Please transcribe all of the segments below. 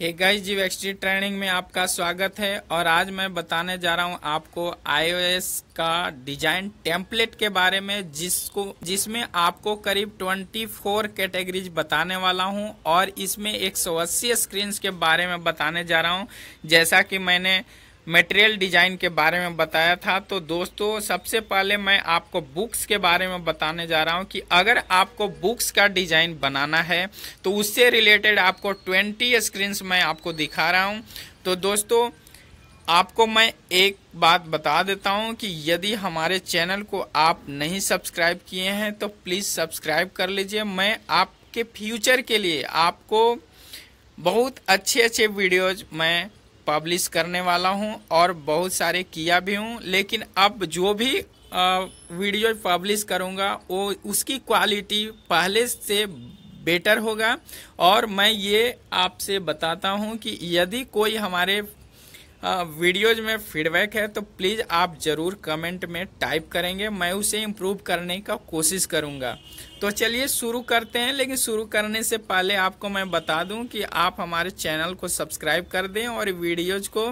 Hey guys, जीवेक्सटी training में आपका स्वागत है। और आज मैं बताने जा रहा हूं आपको iOS का डिजाइन टेम्पलेट के बारे में, जिसमें आपको करीब 24 कैटेगरीज बताने वाला हूं और इसमें 180 स्क्रीन्स के बारे में बताने जा रहा हूं। जैसा कि मैंने मटेरियल डिजाइन के बारे में बताया था, तो दोस्तों सबसे पहले मैं आपको बुक्स के बारे में बताने जा रहा हूं कि अगर आपको बुक्स का डिजाइन बनाना है तो उससे रिलेटेड आपको 20 स्क्रीन्स मैं आपको दिखा रहा हूं। तो दोस्तों आपको मैं एक बात बता देता हूं कि यदि हमारे चैनल को आप नहीं सब्सक्राइब किए हैं तो प्लीज़ सब्सक्राइब कर लीजिए। मैं आपके फ्यूचर के लिए आपको बहुत अच्छे वीडियोज मैं पब्लिश करने वाला हूं और बहुत सारे किया भी हूं, लेकिन अब जो भी वीडियो पब्लिश करूंगा वो उसकी क्वालिटी पहले से बेटर होगा। और मैं ये आपसे बताता हूं कि यदि कोई हमारे वीडियोज में फीडबैक है तो प्लीज़ आप ज़रूर कमेंट में टाइप करेंगे, मैं उसे इम्प्रूव करने का कोशिश करूंगा। तो चलिए शुरू करते हैं। लेकिन शुरू करने से पहले आपको मैं बता दूं कि आप हमारे चैनल को सब्सक्राइब कर दें और वीडियोज को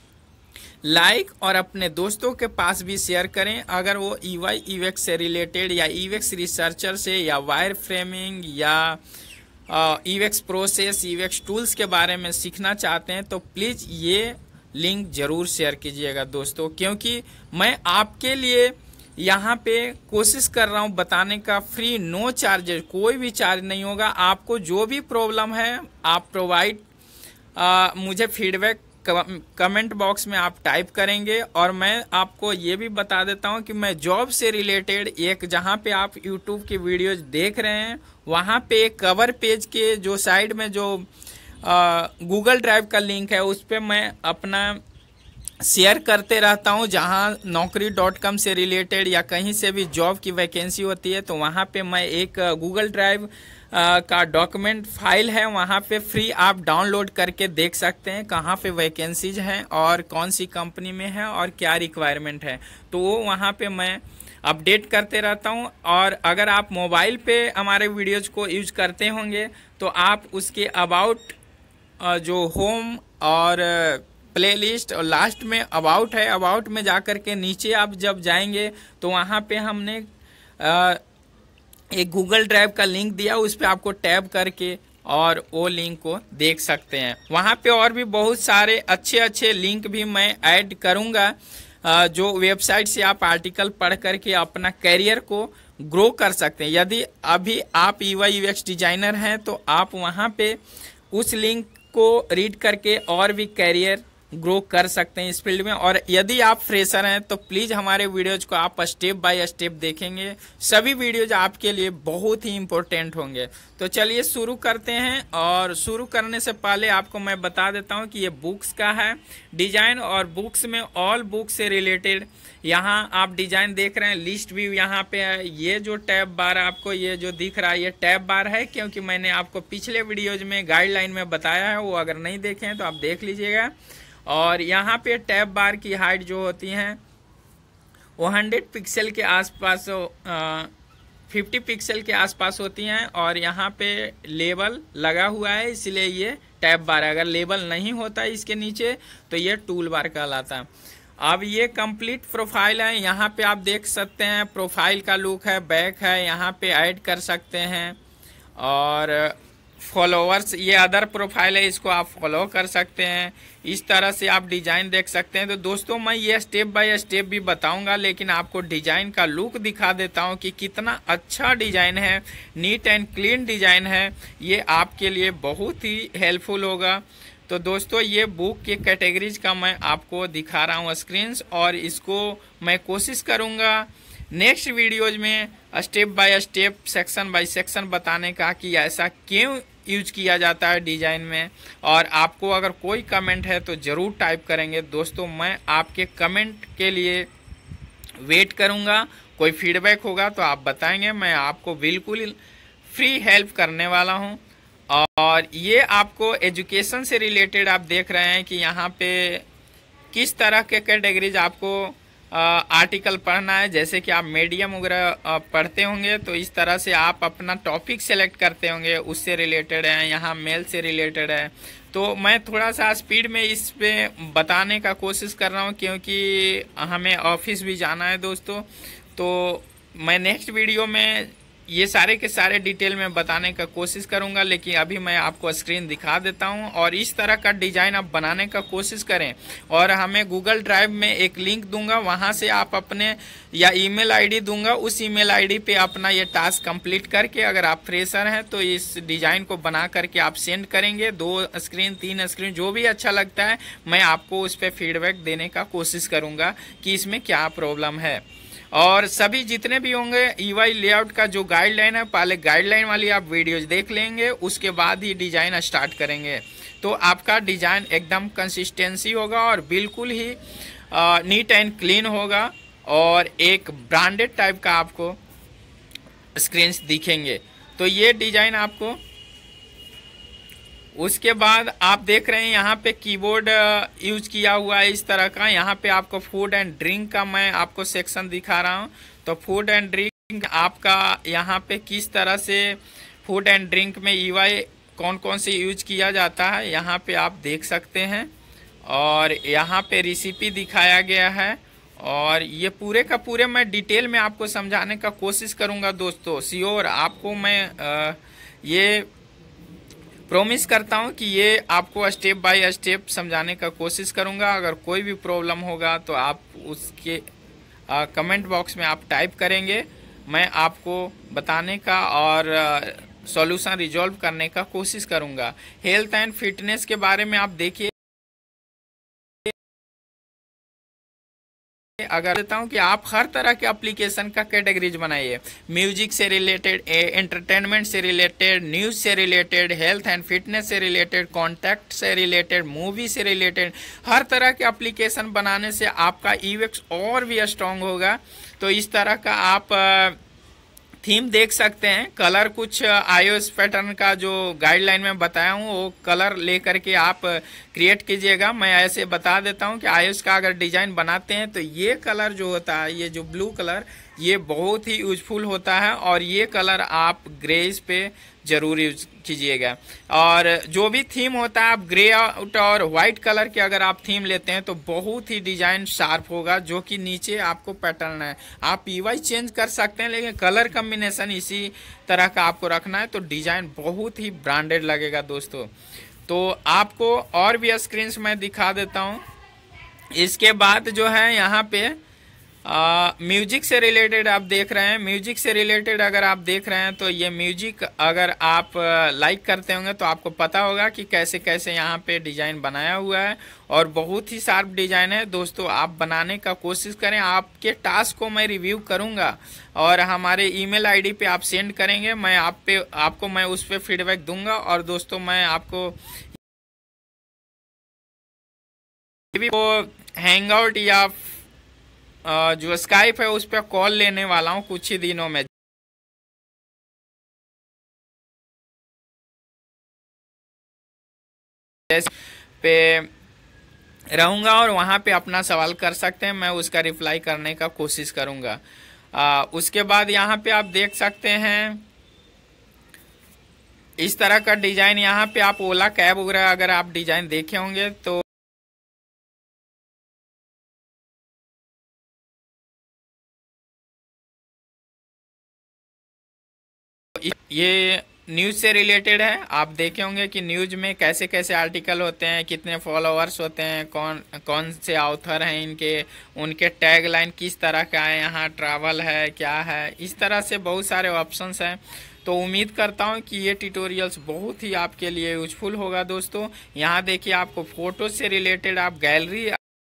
लाइक और अपने दोस्तों के पास भी शेयर करें। अगर वो EY UX से रिलेटेड या UX रिसर्चर से या वायर फ्रेमिंग या UX प्रोसेस, UX टूल्स के बारे में सीखना चाहते हैं तो प्लीज़ ये लिंक जरूर शेयर कीजिएगा दोस्तों, क्योंकि मैं आपके लिए यहाँ पे कोशिश कर रहा हूँ बताने का फ्री, नो चार्जेस, कोई भी चार्ज नहीं होगा। आपको जो भी प्रॉब्लम है आप प्रोवाइड मुझे फीडबैक कमेंट बॉक्स में आप टाइप करेंगे। और मैं आपको ये भी बता देता हूँ कि मैं जॉब से रिलेटेड एक, जहाँ पे आप यूट्यूब की वीडियोज देख रहे हैं वहाँ पे एक कवर पेज के जो साइड में जो गूगल ड्राइव का लिंक है उस पर मैं अपना शेयर करते रहता हूं। जहां naukri.com से रिलेटेड या कहीं से भी जॉब की वैकेंसी होती है तो वहां पे मैं एक गूगल ड्राइव का डॉक्यूमेंट फाइल है, वहां पे फ्री आप डाउनलोड करके देख सकते हैं कहां पे वैकेंसीज हैं और कौन सी कंपनी में है और क्या रिक्वायरमेंट है। तो वो वहां पे मैं अपडेट करते रहता हूं। और अगर आप मोबाइल पे हमारे वीडियोज को यूज करते होंगे तो आप उसके अबाउट जो होम और प्लेलिस्ट और लास्ट में अबाउट है, अबाउट में जाकर के नीचे आप जब जाएंगे तो वहाँ पे हमने एक गूगल ड्राइव का लिंक दिया, उस पर आपको टैब करके और वो लिंक को देख सकते हैं। वहाँ पे और भी बहुत सारे अच्छे लिंक भी मैं ऐड करूँगा, जो वेबसाइट से आप आर्टिकल पढ़ करके अपना करियर को ग्रो कर सकते हैं। यदि अभी आप UI UX डिजाइनर हैं तो आप वहाँ पे उस लिंक को रीड करके और भी करियर ग्रो कर सकते हैं इस फील्ड में। और यदि आप फ्रेशर हैं तो प्लीज़ हमारे वीडियोज को आप स्टेप बाय स्टेप देखेंगे, सभी वीडियोज आपके लिए बहुत ही इम्पोर्टेंट होंगे। तो चलिए शुरू करते हैं। और शुरू करने से पहले आपको मैं बता देता हूं कि ये बुक्स का है डिजाइन, और बुक्स में ऑल बुक्स से रिलेटेड यहाँ आप डिजाइन देख रहे हैं, लिस्ट भी यहाँ पे है। ये जो टैब बार आपको ये जो दिख रहा है ये टैब बार है, क्योंकि मैंने आपको पिछले वीडियोज में गाइडलाइन में बताया है, वो अगर नहीं देखे हैं तो आप देख लीजिएगा। और यहाँ पे टैब बार की हाइट जो होती हैं वो 100 पिक्सल के आसपास, 50 पिक्सल के आसपास होती हैं। और यहाँ पे लेबल लगा हुआ है, इसलिए ये टैब बार है। अगर लेबल नहीं होता इसके नीचे तो ये टूल बार कहलाता है। अब ये कंप्लीट प्रोफाइल है, यहाँ पे आप देख सकते हैं प्रोफाइल का लुक है, बैक है, यहाँ पे ऐड कर सकते हैं। और फॉलोअर्स, ये अदर प्रोफाइल है, इसको आप फॉलो कर सकते हैं। इस तरह से आप डिजाइन देख सकते हैं। तो दोस्तों मैं ये स्टेप बाय स्टेप भी बताऊंगा, लेकिन आपको डिजाइन का लुक दिखा देता हूं कि कितना अच्छा डिजाइन है, नीट एंड क्लीन डिजाइन है। ये आपके लिए बहुत ही हेल्पफुल होगा। तो दोस्तों ये बुक के कैटेगरीज का मैं आपको दिखा रहा हूँ स्क्रीन्स, और इसको मैं कोशिश करूँगा नेक्स्ट वीडियोज में step by step, section by section बताने का कि ऐसा क्यों यूज किया जाता है डिजाइन में। और आपको अगर कोई कमेंट है तो ज़रूर टाइप करेंगे दोस्तों, मैं आपके कमेंट के लिए वेट करूंगा। कोई फीडबैक होगा तो आप बताएंगे, मैं आपको बिल्कुल फ्री हेल्प करने वाला हूं। और ये आपको एजुकेशन से रिलेटेड आप देख रहे हैं कि यहाँ पे किस तरह के कैटेगरीज आपको आर्टिकल पढ़ना है, जैसे कि आप मीडियम वगैरह पढ़ते होंगे, तो इस तरह से आप अपना टॉपिक सेलेक्ट करते होंगे, उससे रिलेटेड है, यहाँ मेल से रिलेटेड है। तो मैं थोड़ा सा स्पीड में इस पे बताने का कोशिश कर रहा हूँ, क्योंकि हमें ऑफिस भी जाना है दोस्तों। तो मैं नेक्स्ट वीडियो में ये सारे के सारे डिटेल में बताने का कोशिश करूंगा, लेकिन अभी मैं आपको स्क्रीन दिखा देता हूं। और इस तरह का डिजाइन आप बनाने का कोशिश करें, और हमें गूगल ड्राइव में एक लिंक दूंगा, वहां से आप अपने या ईमेल आईडी दूंगा, उस ईमेल आईडी पे अपना ये टास्क कंप्लीट करके, अगर आप फ्रेशर हैं तो इस डिजाइन को बना करके आप सेंड करेंगे। 2 स्क्रीन 3 स्क्रीन जो भी अच्छा लगता है, मैं आपको उस पर फीडबैक देने का कोशिश करूंगा कि इसमें क्या प्रॉब्लम है। और सभी जितने भी होंगे ईवाई लेआउट का जो गाइडलाइन है, पहले गाइडलाइन वाली आप वीडियोज देख लेंगे, उसके बाद ही डिजाइन स्टार्ट करेंगे, तो आपका डिजाइन एकदम कंसिस्टेंसी होगा और बिल्कुल ही नीट एंड क्लीन होगा, और एक ब्रांडेड टाइप का आपको स्क्रीन्स दिखेंगे। तो ये डिजाइन आपको, उसके बाद आप देख रहे हैं यहाँ पे कीबोर्ड यूज किया हुआ है इस तरह का। यहाँ पे आपको फूड एंड ड्रिंक का मैं आपको सेक्शन दिखा रहा हूँ। तो फूड एंड ड्रिंक आपका यहाँ पे किस तरह से फूड एंड ड्रिंक में ईवाई कौन कौन से यूज किया जाता है, यहाँ पे आप देख सकते हैं। और यहाँ पे रेसिपी दिखाया गया है, और ये पूरे का पूरे मैं डिटेल में आपको समझाने का कोशिश करूँगा दोस्तों। श्योर आपको मैं ये प्रॉमिस करता हूँ कि ये आपको स्टेप बाय स्टेप समझाने का कोशिश करूँगा। अगर कोई भी प्रॉब्लम होगा तो आप उसके कमेंट बॉक्स में आप टाइप करेंगे, मैं आपको बताने का और सॉल्यूशन रिजॉल्व करने का कोशिश करूँगा। हेल्थ एंड फिटनेस के बारे में आप देखिए, अगर देता हूं कि आप हर तरह के एप्लीकेशन का कैटेगरीज बनाइए, म्यूजिक से रिलेटेड, एंटरटेनमेंट से रिलेटेड, न्यूज से रिलेटेड, हेल्थ एंड फिटनेस से रिलेटेड, कॉन्टैक्ट से रिलेटेड, मूवी से रिलेटेड, हर तरह के एप्लीकेशन बनाने से आपका यूएक्स और भी स्ट्रांग होगा। तो इस तरह का आप थीम देख सकते हैं। कलर कुछ आईओएस पैटर्न का जो गाइडलाइन में बताया हूँ वो कलर लेकर के आप क्रिएट कीजिएगा। मैं ऐसे बता देता हूँ कि आईओएस का अगर डिजाइन बनाते हैं तो ये कलर जो होता है, ये जो ब्लू कलर, ये बहुत ही यूजफुल होता है, और ये कलर आप ग्रेज पे जरूर यूज कीजिएगा। और जो भी थीम होता है, आप ग्रे आउट और व्हाइट कलर के अगर आप थीम लेते हैं तो बहुत ही डिजाइन शार्प होगा। जो कि नीचे आपको पैटर्न है, आप ईवाई चेंज कर सकते हैं, लेकिन कलर कॉम्बिनेशन इसी तरह का आपको रखना है, तो डिजाइन बहुत ही ब्रांडेड लगेगा दोस्तों। तो आपको और भी स्क्रीन्स मैं दिखा देता हूँ। इसके बाद जो है यहाँ पे म्यूजिक से रिलेटेड आप देख रहे हैं। म्यूजिक से रिलेटेड अगर आप देख रहे हैं तो ये म्यूजिक अगर आप लाइक करते होंगे तो आपको पता होगा कि कैसे कैसे यहाँ पे डिजाइन बनाया हुआ है, और बहुत ही शार्प डिजाइन है दोस्तों। आप बनाने का कोशिश करें, आपके टास्क को मैं रिव्यू करूंगा और हमारे ईमेल आईडी पे आप सेंड करेंगे, मैं आपको मैं उस पर फीडबैक दूंगा। और दोस्तों मैं आपको हैंग आउट या जो स्काइप है उस पर कॉल लेने वाला हूँ कुछ ही दिनों में। पे रहूंगा और वहां पे अपना सवाल कर सकते हैं, मैं उसका रिप्लाई करने का कोशिश करूंगा। उसके बाद यहाँ पे आप देख सकते हैं इस तरह का डिजाइन। यहाँ पे आप ओला कैब वगैरह अगर आप डिजाइन देखे होंगे तो ये न्यूज से रिलेटेड है। आप देखे होंगे कि न्यूज में कैसे कैसे आर्टिकल होते हैं, कितने फॉलोअर्स होते हैं, कौन कौन से ऑथर हैं इनके, उनके टैग लाइन किस तरह का है, यहाँ ट्रैवल है क्या है, इस तरह से बहुत सारे ऑप्शंस हैं। तो उम्मीद करता हूँ कि ये ट्यूटोरियल्स बहुत ही आपके लिए यूजफुल होगा दोस्तों। यहाँ देखिए आपको फोटो से रिलेटेड आप गैलरी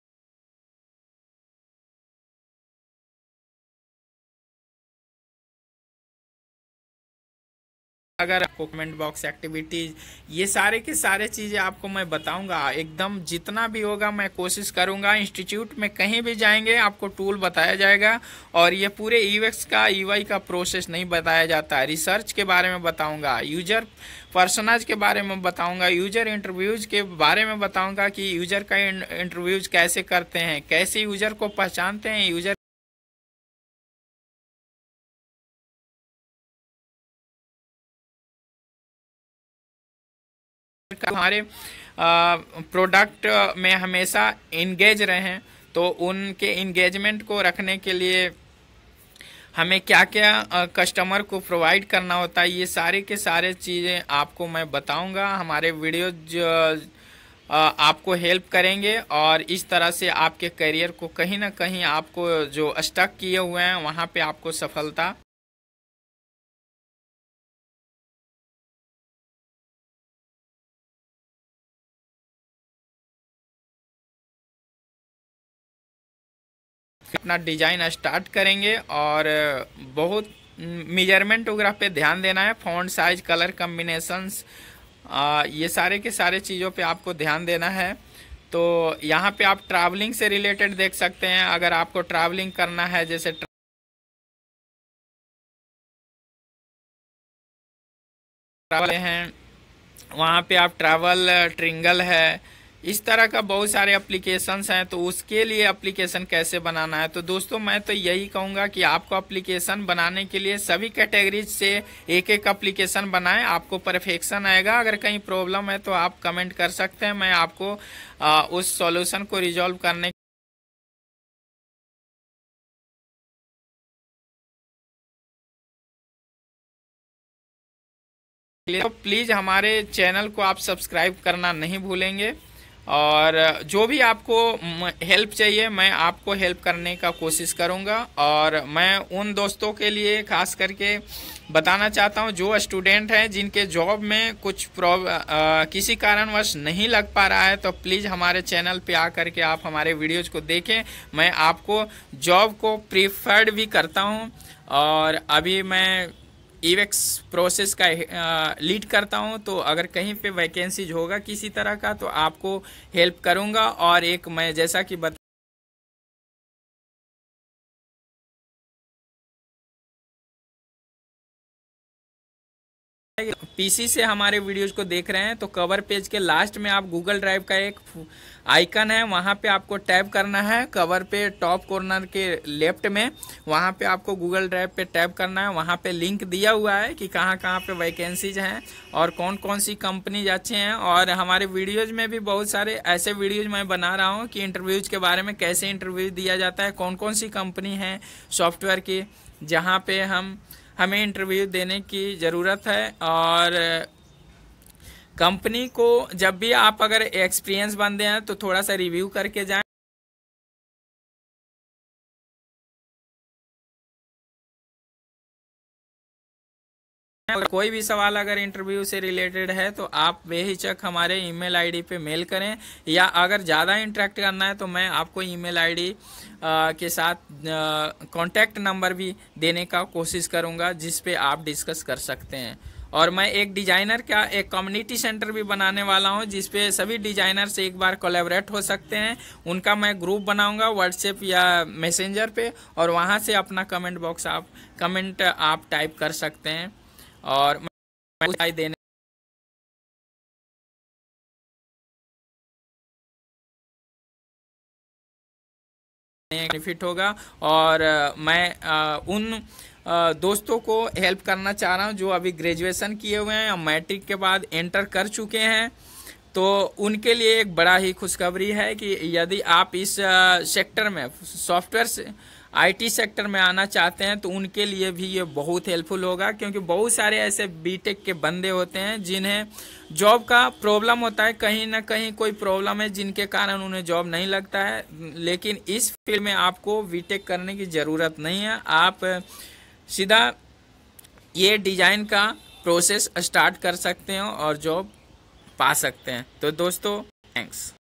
अगर आपको कमेंट बॉक्स एक्टिविटीज, ये सारे के सारे चीज़ें आपको मैं बताऊंगा एकदम, जितना भी होगा मैं कोशिश करूंगा। इंस्टीट्यूट में कहीं भी जाएंगे आपको टूल बताया जाएगा, और ये पूरे यूएक्स का ईवाई का प्रोसेस नहीं बताया जाता है, रिसर्च के बारे में बताऊंगा, यूजर पर्सनाज के बारे में बताऊंगा, यूजर इंटरव्यूज के बारे में बताऊंगा कि यूजर का इंटरव्यूज कैसे करते हैं, कैसे यूजर को पहचानते हैं, यूजर हमारे प्रोडक्ट में हमेशा इंगेज रहें। तो उनके इंगेजमेंट को रखने के लिए हमें क्या क्या कस्टमर को प्रोवाइड करना होता है, ये सारे के सारे चीज़ें आपको मैं बताऊंगा। हमारे वीडियो जो आपको हेल्प करेंगे और इस तरह से आपके करियर को कहीं ना कहीं आपको जो स्टक किए हुए हैं वहाँ पे आपको सफलता अपना डिजाइन स्टार्ट करेंगे। और बहुत मेजरमेंट वगैरह पे ध्यान देना है, फॉन्ट साइज, कलर कॉम्बिनेशंस, ये सारे के सारे चीज़ों पे आपको ध्यान देना है। तो यहाँ पे आप ट्रैवलिंग से रिलेटेड देख सकते हैं। अगर आपको ट्रैवलिंग करना है, जैसे ट्रैवल हैं वहाँ पे आप ट्रैवल ट्रिंगल है, इस तरह का बहुत सारे एप्लीकेशंस हैं। तो उसके लिए एप्लीकेशन कैसे बनाना है, तो दोस्तों मैं तो यही कहूँगा कि आपको एप्लीकेशन बनाने के लिए सभी कैटेगरीज से एक एक एप्लीकेशन बनाएं, आपको परफेक्शन आएगा। अगर कहीं प्रॉब्लम है तो आप कमेंट कर सकते हैं, मैं आपको उस सॉल्यूशन को रिजॉल्व करने तो प्लीज़ हमारे चैनल को आप सब्सक्राइब करना नहीं भूलेंगे। और जो भी आपको हेल्प चाहिए मैं आपको हेल्प करने का कोशिश करूंगा। और मैं उन दोस्तों के लिए खास करके बताना चाहता हूं जो स्टूडेंट हैं जिनके जॉब में कुछ किसी कारणवश नहीं लग पा रहा है, तो प्लीज़ हमारे चैनल पे आकर के आप हमारे वीडियोज़ को देखें। मैं आपको जॉब को प्रीफर्ड भी करता हूं और अभी मैं ईवेक्स प्रोसेस का लीड करता हूं। तो अगर कहीं पे वैकेंसीज होगा किसी तरह का तो आपको हेल्प करूंगा। और एक मैं जैसा कि पीसी से हमारे वीडियोज को देख रहे हैं तो कवर पेज के लास्ट में आप गूगल ड्राइव का एक आइकन है, वहां पे आपको टैप करना है। कवर पे टॉप कॉर्नर के लेफ्ट में वहां पे आपको गूगल ड्राइव पे टैप करना है। वहां पे लिंक दिया हुआ है कि कहां कहां पे वैकेंसीज हैं और कौन कौन सी कंपनीज अच्छे हैं। और हमारे वीडियोज में भी बहुत सारे ऐसे वीडियोज मैं बना रहा हूँ कि इंटरव्यूज के बारे में, कैसे इंटरव्यू दिया जाता है, कौन कौन सी कंपनी है सॉफ्टवेयर की जहाँ पे हमें इंटरव्यू देने की ज़रूरत है। और कंपनी को जब भी आप अगर एक्सपीरियंस बंदे हैं तो थोड़ा सा रिव्यू करके जाएं। कोई भी सवाल अगर इंटरव्यू से रिलेटेड है तो आप बेहिचक हमारे ईमेल आईडी पे मेल करें, या अगर ज़्यादा इंटरेक्ट करना है तो मैं आपको ईमेल आईडी के साथ कॉन्टैक्ट नंबर भी देने का कोशिश करूंगा जिस पे आप डिस्कस कर सकते हैं। और मैं एक डिजाइनर का एक कम्युनिटी सेंटर भी बनाने वाला हूं जिसपे सभी डिजाइनर से एक बार कोलैबोरेट हो सकते हैं। उनका मैं ग्रुप बनाऊंगा व्हाट्सएप या मैसेंजर पे, और वहां से अपना कमेंट आप टाइप कर सकते हैं और मैं देने बेनिफिट होगा। और मैं उन दोस्तों को हेल्प करना चाह रहा हूं जो अभी ग्रेजुएशन किए हुए हैं या मैट्रिक के बाद एंटर कर चुके हैं। तो उनके लिए एक बड़ा ही खुशखबरी है कि यदि आप इस सेक्टर में सॉफ्टवेयर से आईटी सेक्टर में आना चाहते हैं तो उनके लिए भी ये बहुत हेल्पफुल होगा, क्योंकि बहुत सारे ऐसे बीटेक के बंदे होते हैं जिन्हें जॉब का प्रॉब्लम होता है, कहीं ना कहीं कोई प्रॉब्लम है जिनके कारण उन्हें जॉब नहीं लगता है। लेकिन इस फील्ड में आपको बीटेक करने की ज़रूरत नहीं है, आप सीधा ये डिज़ाइन का प्रोसेस स्टार्ट कर सकते हैं और जॉब पा सकते हैं। तो दोस्तों थैंक्स।